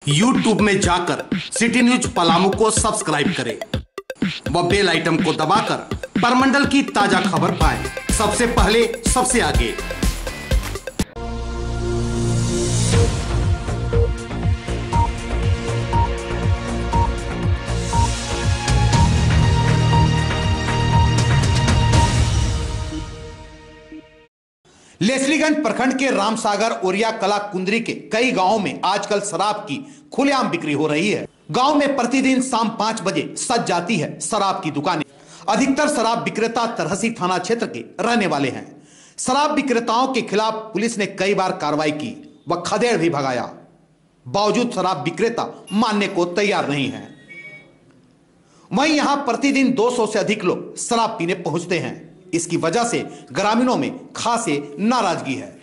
YouTube में जाकर city news Palamu को सब्सक्राइब करें व बेल आइटम को दबाकर परमंडल की ताजा खबर पाएं सबसे पहले सबसे आगे। लेस्लीगंज प्रखंड के रामसागर ओरिया कला कुंदरी के कई गांवों में आजकल शराब की खुलेआम बिक्री हो रही है। गांव में प्रतिदिन शाम 5 बजे सज जाती है शराब की दुकानें। अधिकतर शराब विक्रेता तरहसी थाना क्षेत्र के रहने वाले हैं। शराब विक्रेताओं के खिलाफ पुलिस ने कई बार कार्रवाई की व खदेड़ भी भगाया, बावजूद शराब विक्रेता मानने को तैयार नहीं है। वहीं यहां प्रतिदिन 200 से अधिक लोग शराब पीने पहुंचते हैं। इसकी वजह से ग्रामीणों में खासी नाराजगी है।